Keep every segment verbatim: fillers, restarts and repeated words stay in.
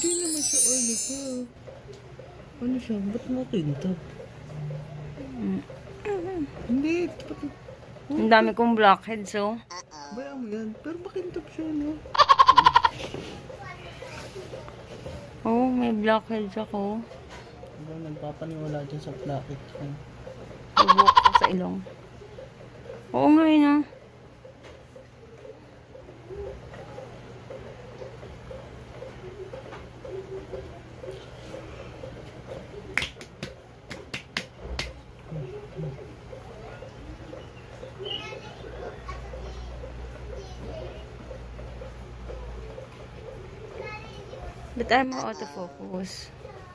Hindi naman siya oily ko. Ano siya? Ba't makintab? Mm. Hindi. Pati... Ang dami kong blackheads, oh. Bayaan mo yan. Pero makintab siya, no? Oh, may blackheads ako. Diba, nagpapaniwala dyan sa blackhead ko. Bubuk ko sa ilong. Oo nga, yun, ah. Ba't ayaw mo autofocus?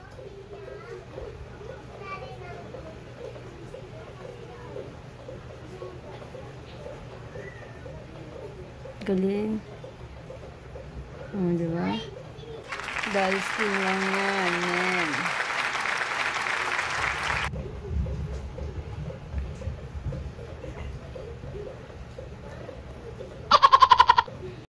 Galing. Oh, diba? Dahil skin lang yan, man.